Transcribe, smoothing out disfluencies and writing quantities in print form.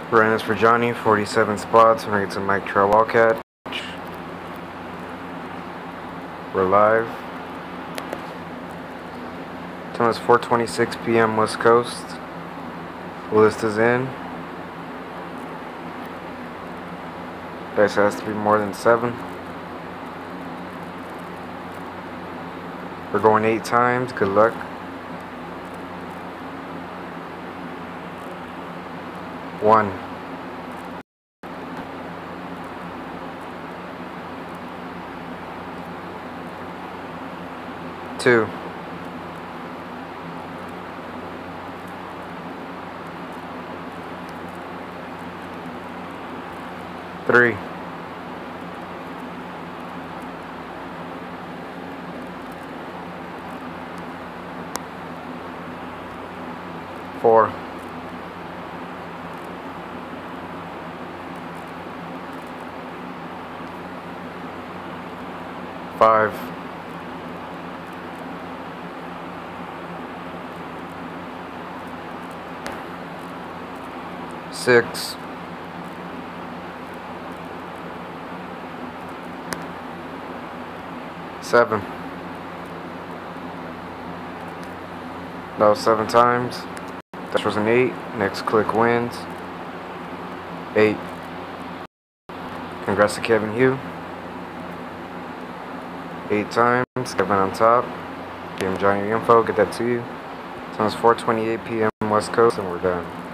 Run is for Johnny, 47 spots. We're going to Mike Trout Wildcat. We're live. Time is 4:26 p.m. West Coast. The list is in. Dice has to be more than 7. We're going 8 times. Good luck. 1, 2, 3, 4, 5, 6, 7. That was 7 times. That was an 8. Next click wins. 8. Congrats to Kevin Hugh. 8 times. Kevin on top. Give him Johnny info. Get that to you. Time is 4:28 p.m. West Coast, and we're done.